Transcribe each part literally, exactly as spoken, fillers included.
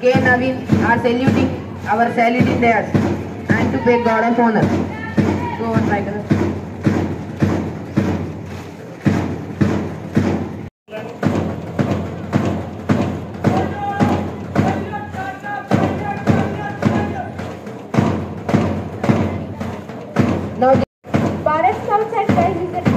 K. Naveen are saluting our saluting theirs and to pay God of honor. Go on, Michael. Now, Bharat Scouts and Guides is a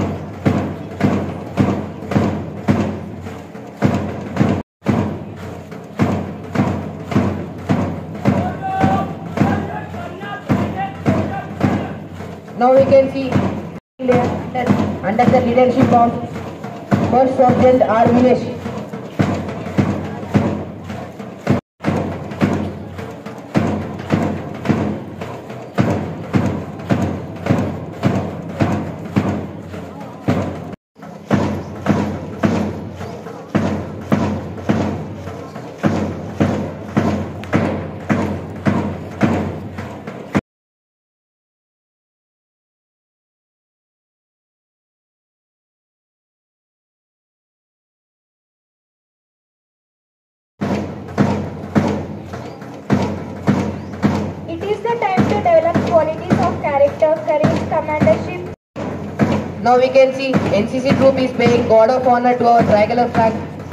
now we can see under the leadership of First Sergeant R. Vinesh. It is the time to develop qualities of character, courage, commandership. Now we can see N C C troop is paying God of honor to our tricolor flag.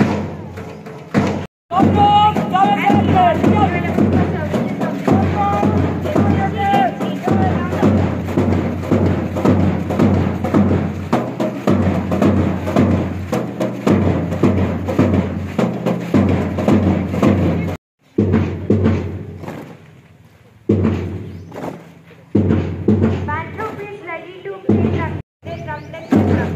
Band troop is ready to play drum. They drum tech the drum.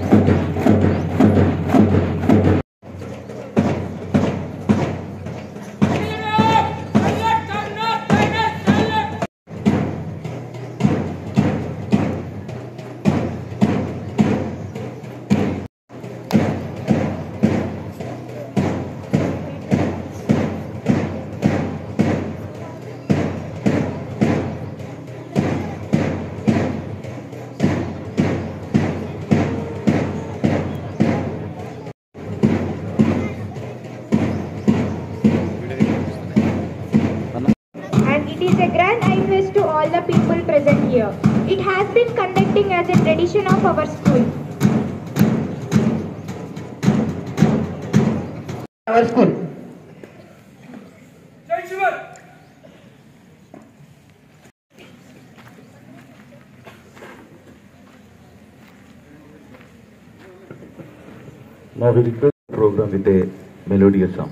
And it is a grand fest to all the people present here. It has been conducting as a tradition of our school. Our school. Now we request the program with a melodious song.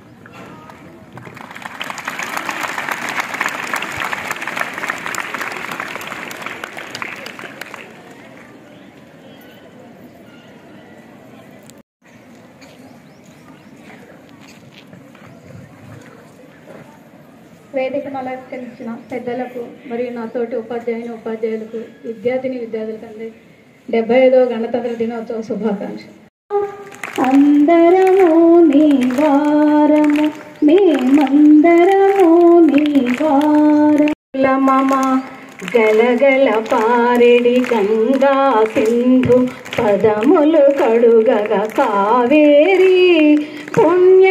వేదికను అలంకరించిన పెద్దలకు మరియు నాతోటి ఉపాధ్యాయుని ఉపాధ్యాయులకు విద్యార్థిని విద్యార్థులకు అందరి డెబ్బై ఐదవ గణతంత్ర దినోత్సవ శుభాకాంక్షలు. అందరము నీవారము మేమందరము నీవారమ గలగల పారెడి గంగా సింధు పదములు కడుగగ కావేరి పుణ్య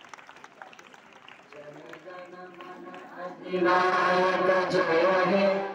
जय